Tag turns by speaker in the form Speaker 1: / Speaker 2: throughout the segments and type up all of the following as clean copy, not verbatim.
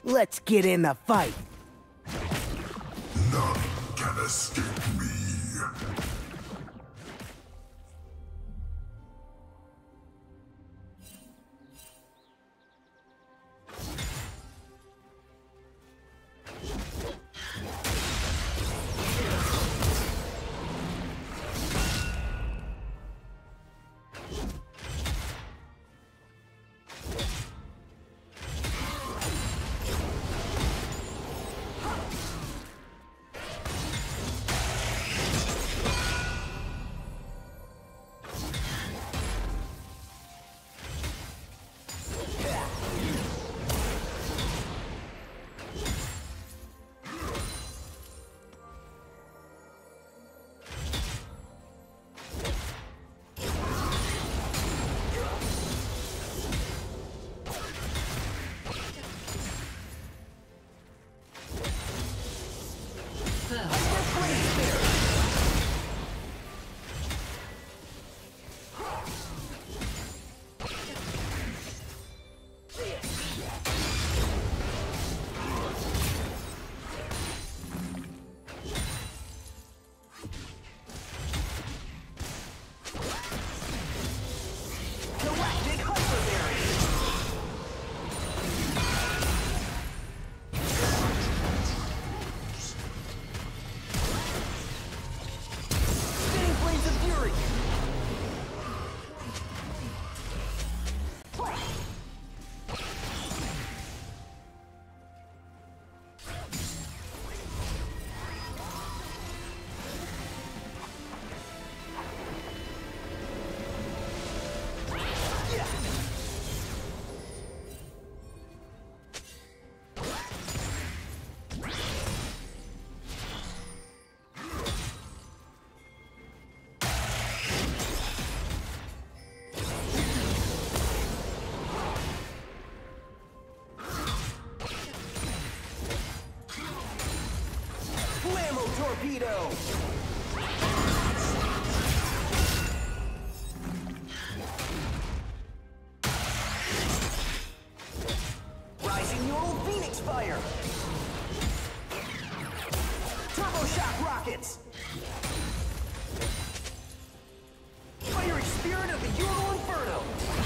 Speaker 1: Let's get in the fight.
Speaker 2: None can escape me.
Speaker 1: Torpedo! Rising Neural Phoenix Fire! Turbo Shock Rockets! Fiery Spirit of the Euro Inferno!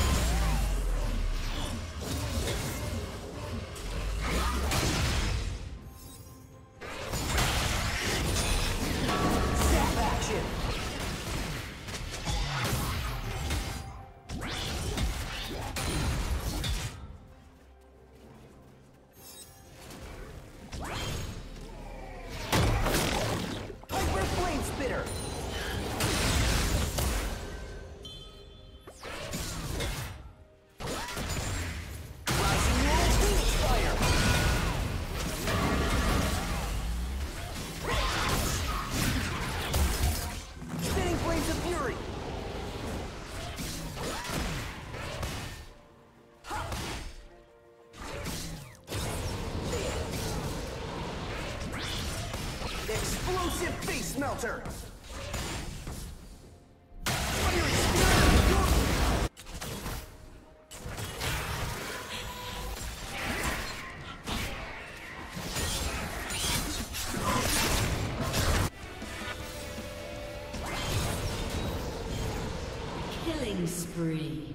Speaker 1: Explosive Face Melter!
Speaker 3: Killing spree.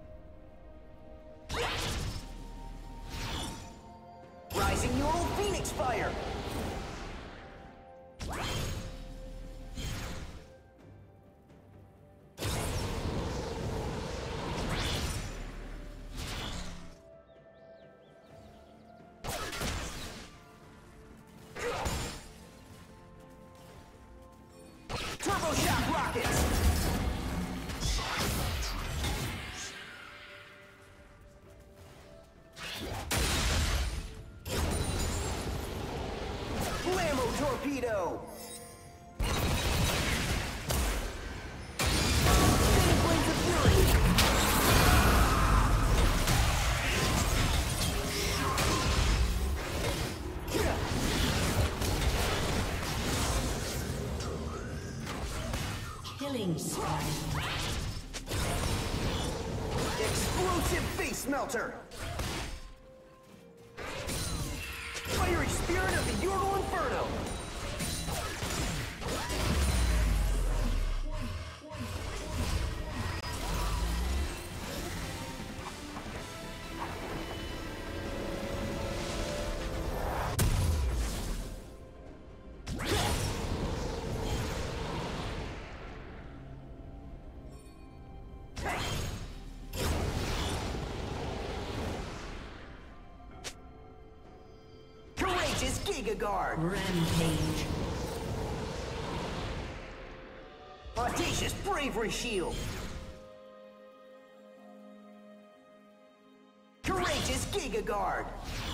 Speaker 1: Rising Neural Phoenix Fire! Turbo Shock Rockets! Blammo Torpedo! Spinning Blades of Fury!
Speaker 3: Killing spree.
Speaker 1: Explosive Face Melter! Courageous Giga Guard.
Speaker 3: Rampage.
Speaker 1: Audacious Bravery Shield. Courageous Giga Guard.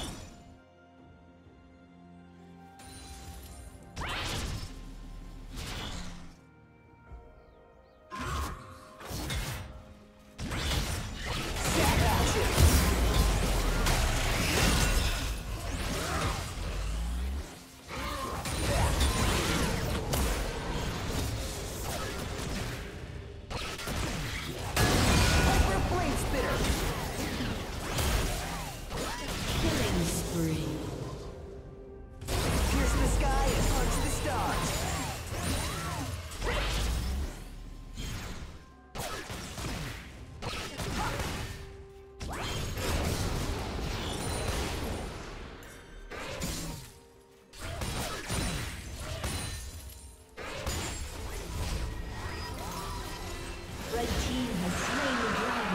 Speaker 3: Red team has slain the dragon.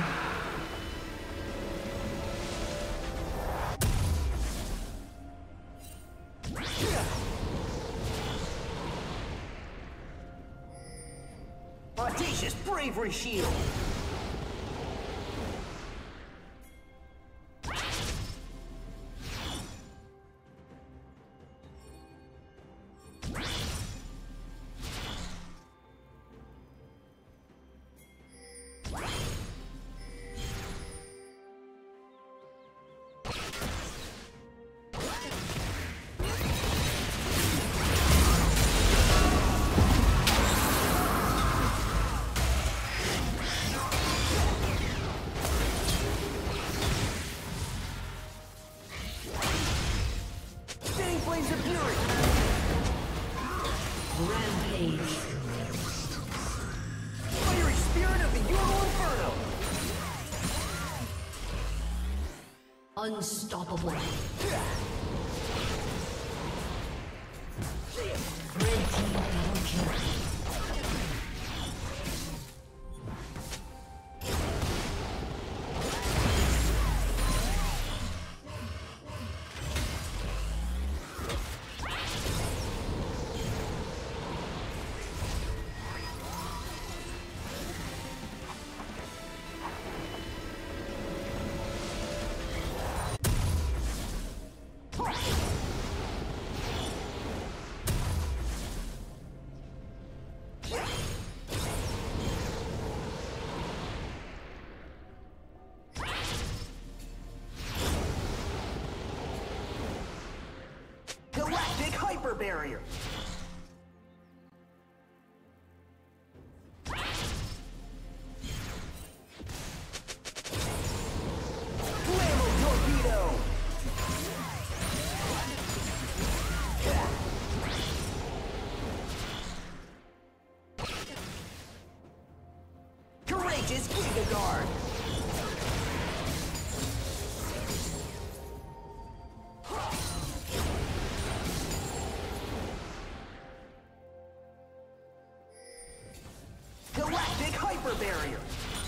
Speaker 1: Audacious Bravery Shield.
Speaker 3: Rampage.
Speaker 1: Fiery Spirit of the EUW Inferno.
Speaker 3: Unstoppable. Red team double kill.
Speaker 1: Galactic Hyper Barrier. Flammo Torpedo. Courageous Giga Guard. Galactic Hyper Barrier.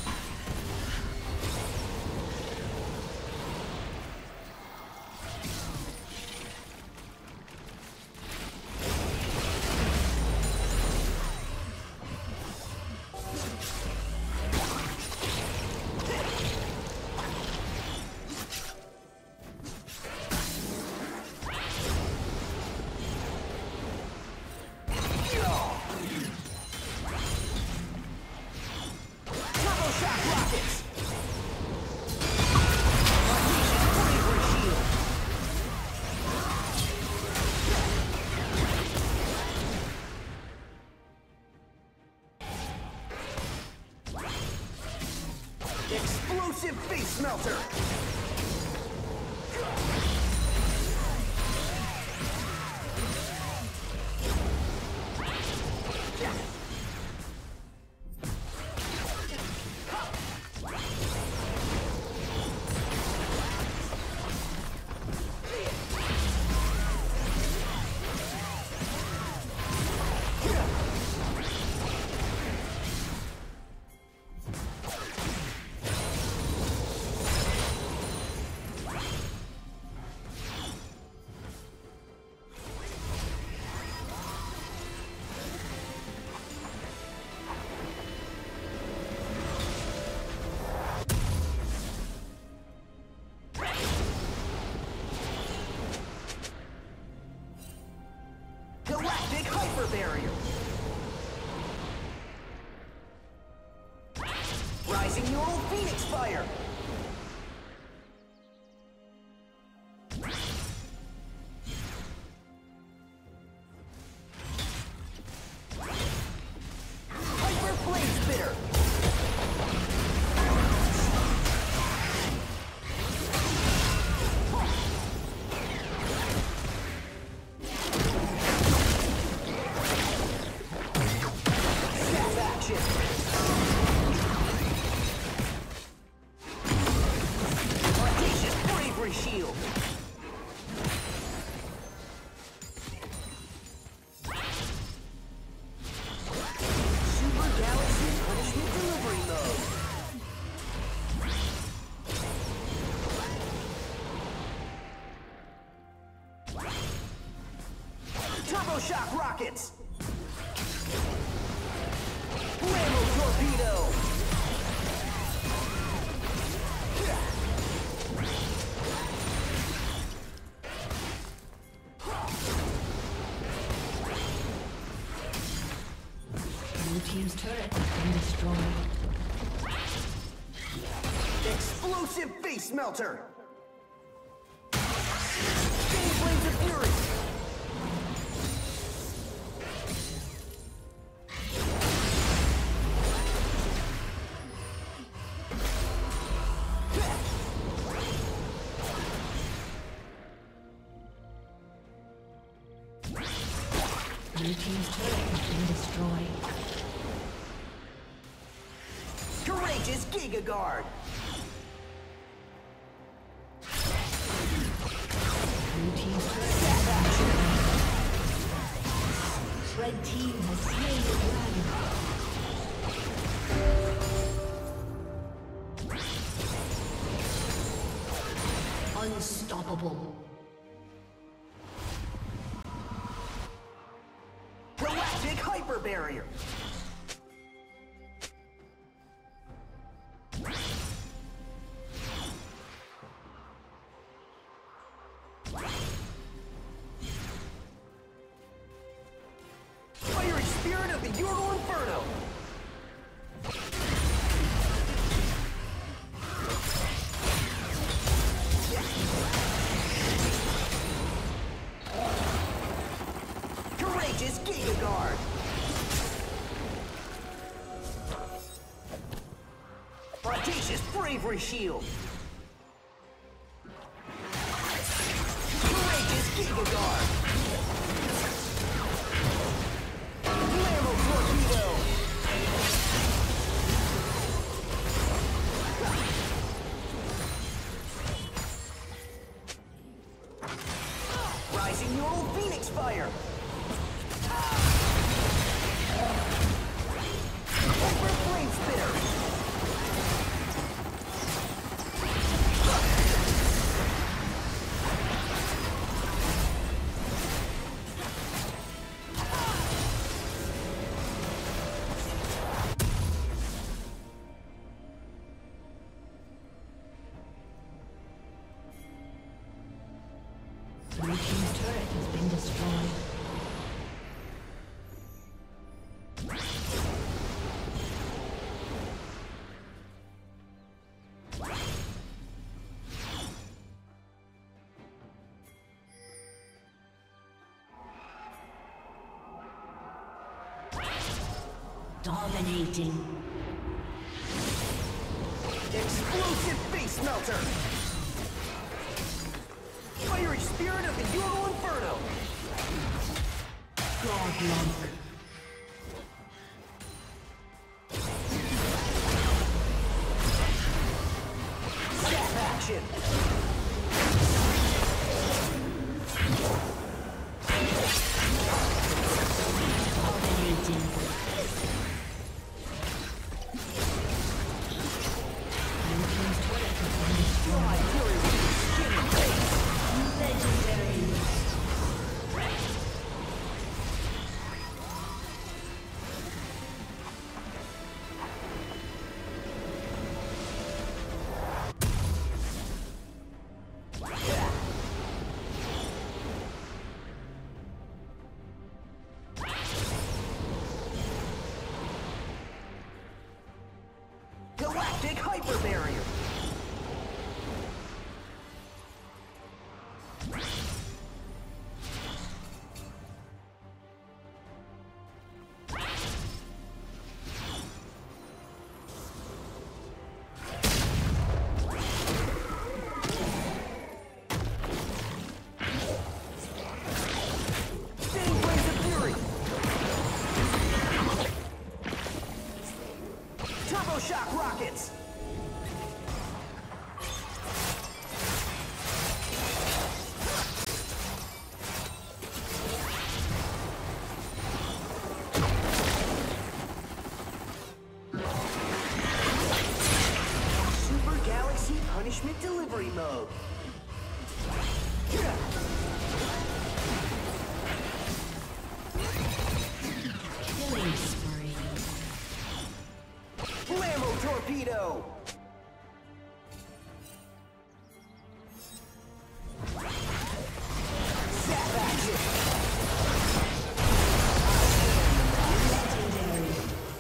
Speaker 1: Explosive Face Melter! hyper barrier. Rising neural phoenix fire. Hyper flame spitter. Shield. Super Galaxy Punishment Delivery Mode. Turbo Shock Rockets. Blammo Torpedo.
Speaker 3: Team's turret has been destroyed.
Speaker 1: Explosive face melter. Chain Flames of Fury.
Speaker 3: Blue team's turret has been destroyed.
Speaker 1: Courageous Giga Guard.
Speaker 3: Blue team's turret. Red team has slain the dragon. Unstoppable.
Speaker 1: Galactic Hyper Barrier. Fiery Spirit of the EUW Inferno. Courageous Giga Guard. Audacious Bravery Shield. Courageous Giga Guard. Blammo Torpedo. Rising neural Phoenix Fire. Hyper Flame Spitter.
Speaker 3: Blue team's turret has been destroyed. Dominating.
Speaker 1: Explosive Face Melter. Fiery Spirit of the EUW Inferno.
Speaker 3: Godlike.
Speaker 1: Zap Action.
Speaker 3: Dominating.
Speaker 1: Fly Fury with your skinny face.
Speaker 3: Legendary.
Speaker 1: hyper barrier. Shock rockets! Super Galaxy Punishment Delivery Mode.
Speaker 3: Killing spree.
Speaker 1: Blammo torpedo! Zap action!
Speaker 3: Legendary.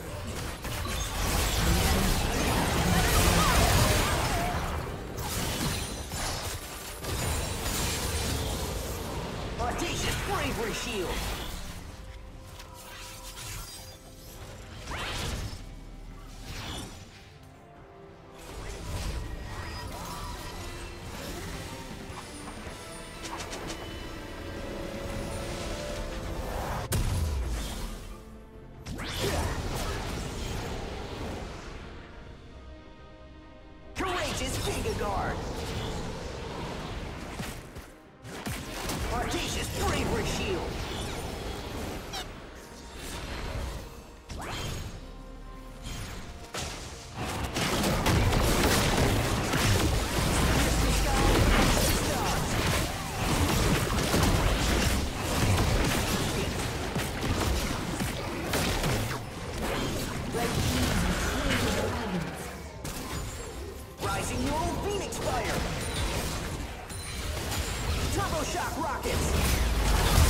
Speaker 1: Audacious bravery shield! Courageous Giga Guard! Audacious bravery shield! Rising your own Phoenix Fire! Turbo Shock Rockets!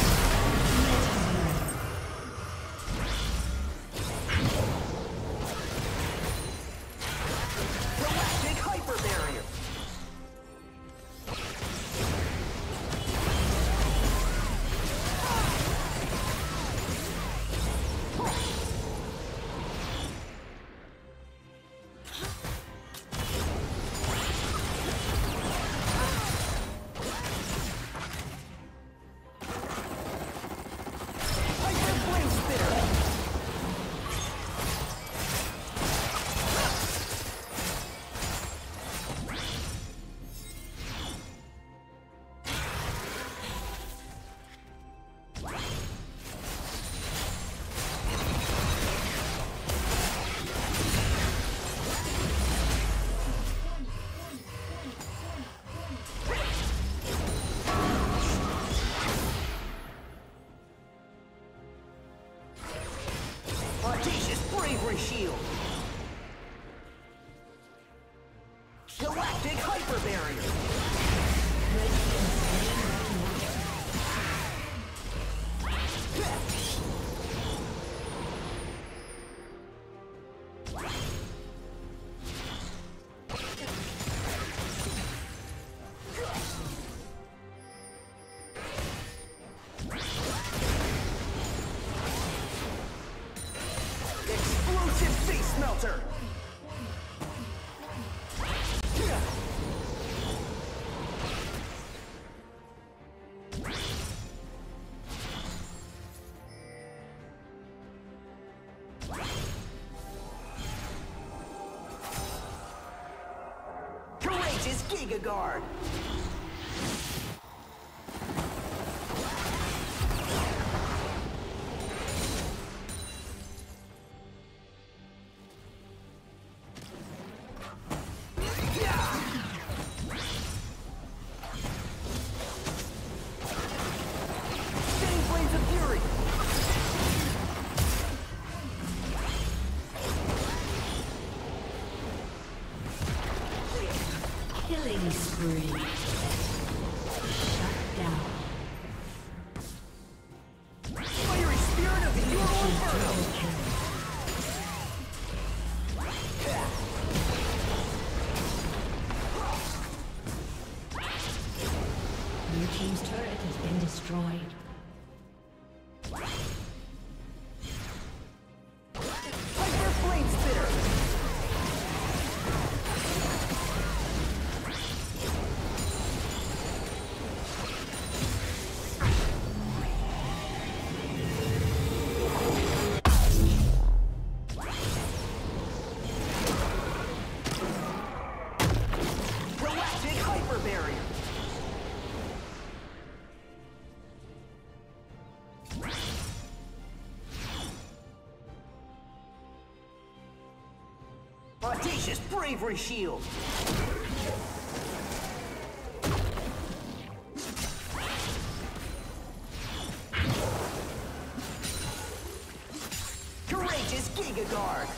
Speaker 1: Galactic Hyper Barrier! Hyper Flame Spitter! Audacious bravery shield! Galactic hyper barrier! Explosive face melter! Courageous Giga Guard! Spinning Flames of Fury!
Speaker 3: Killing spree. Shut down.
Speaker 1: Fiery Spirit of the EUW Master!
Speaker 3: turret has been destroyed.
Speaker 1: Hyper Flame Spitter! Galactic Hyper Barrier! Audacious Bravery Shield! Courageous Giga Guard!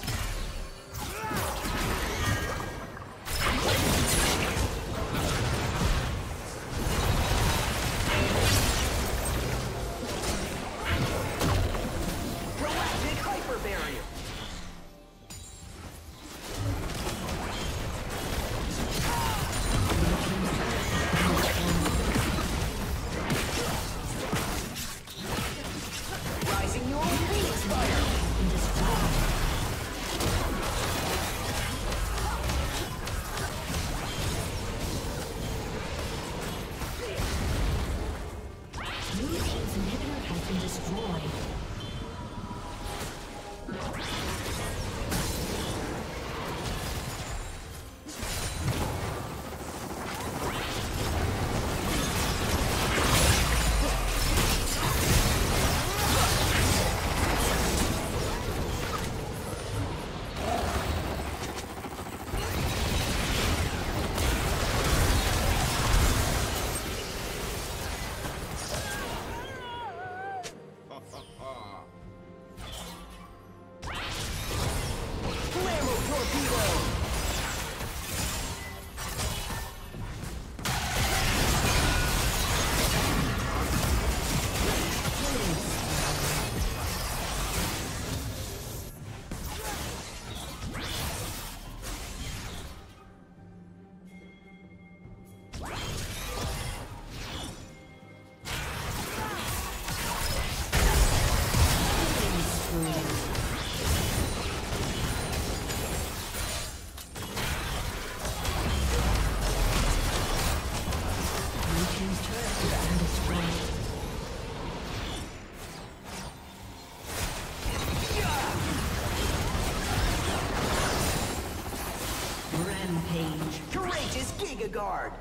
Speaker 1: Galactic Hyper Barrier! Rising your Phoenix Fire!
Speaker 3: Blue team's inhibitor has been destroyed.
Speaker 1: Flammo Torpedo!
Speaker 3: Blue team's turret has been destroyed. Rampage.
Speaker 1: Courageous Giga Guard!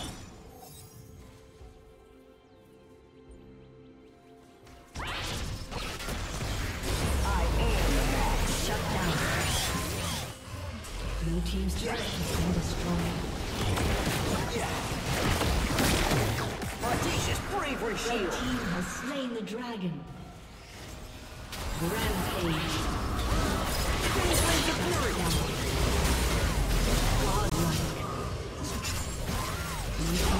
Speaker 1: I am the max.
Speaker 3: Shut down. Blue team's turret has been destroyed.
Speaker 1: Audacious Bravery
Speaker 3: Red
Speaker 1: Shield!
Speaker 3: team has slain the dragon. Rampage. Godlike. Blue